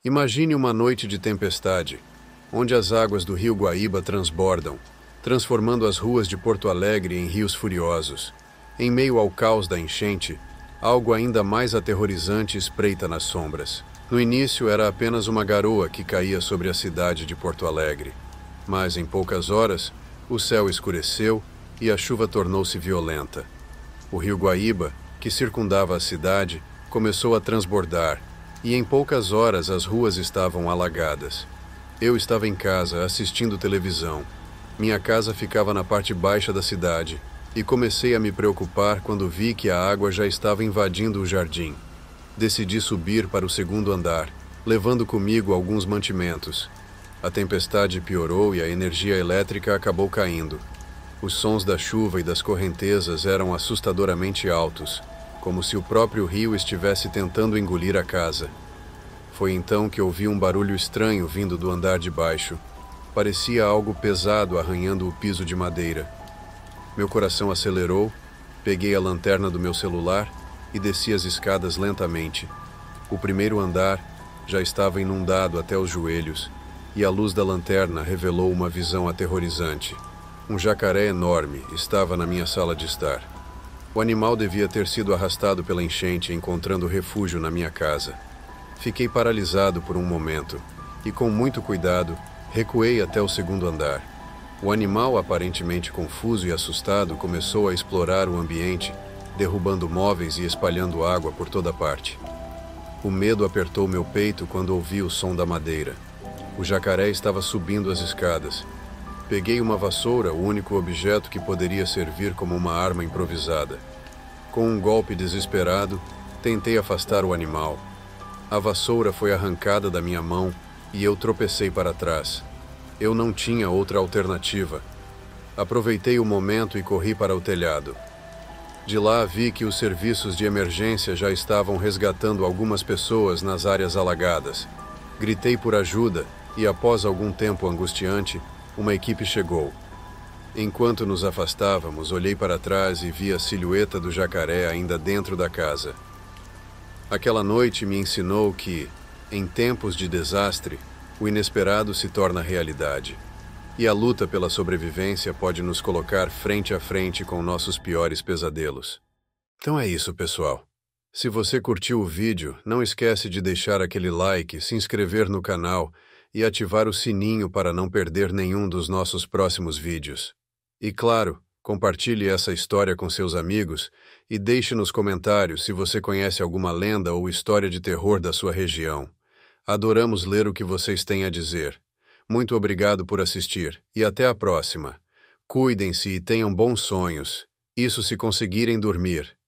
Imagine uma noite de tempestade, onde as águas do rio Guaíba transbordam, transformando as ruas de Porto Alegre em rios furiosos. Em meio ao caos da enchente, algo ainda mais aterrorizante espreita nas sombras. No início era apenas uma garoa que caía sobre a cidade de Porto Alegre. Mas em poucas horas, o céu escureceu e a chuva tornou-se violenta. O rio Guaíba, que circundava a cidade, começou a transbordar, e em poucas horas as ruas estavam alagadas. Eu estava em casa, assistindo televisão. Minha casa ficava na parte baixa da cidade, e comecei a me preocupar quando vi que a água já estava invadindo o jardim. Decidi subir para o segundo andar, levando comigo alguns mantimentos. A tempestade piorou e a energia elétrica acabou caindo. Os sons da chuva e das correntezas eram assustadoramente altos, como se o próprio rio estivesse tentando engolir a casa. Foi então que ouvi um barulho estranho vindo do andar de baixo. Parecia algo pesado arranhando o piso de madeira. Meu coração acelerou, peguei a lanterna do meu celular e desci as escadas lentamente. O primeiro andar já estava inundado até os joelhos, e a luz da lanterna revelou uma visão aterrorizante. Um jacaré enorme estava na minha sala de estar. O animal devia ter sido arrastado pela enchente, encontrando refúgio na minha casa. Fiquei paralisado por um momento, e com muito cuidado, recuei até o segundo andar. O animal, aparentemente confuso e assustado, começou a explorar o ambiente, derrubando móveis e espalhando água por toda parte. O medo apertou meu peito quando ouvi o som da madeira. O jacaré estava subindo as escadas. Peguei uma vassoura, o único objeto que poderia servir como uma arma improvisada. Com um golpe desesperado, tentei afastar o animal. A vassoura foi arrancada da minha mão e eu tropecei para trás. Eu não tinha outra alternativa. Aproveitei o momento e corri para o telhado. De lá vi que os serviços de emergência já estavam resgatando algumas pessoas nas áreas alagadas. Gritei por ajuda e, após algum tempo angustiante, uma equipe chegou. Enquanto nos afastávamos, olhei para trás e vi a silhueta do jacaré ainda dentro da casa. Aquela noite me ensinou que, em tempos de desastre, o inesperado se torna realidade. E a luta pela sobrevivência pode nos colocar frente a frente com nossos piores pesadelos. Então é isso, pessoal. Se você curtiu o vídeo, não esquece de deixar aquele like, se inscrever no canal e ativar o sininho para não perder nenhum dos nossos próximos vídeos. E claro, compartilhe essa história com seus amigos e deixe nos comentários se você conhece alguma lenda ou história de terror da sua região. Adoramos ler o que vocês têm a dizer. Muito obrigado por assistir e até a próxima. Cuidem-se e tenham bons sonhos. Isso se conseguirem dormir.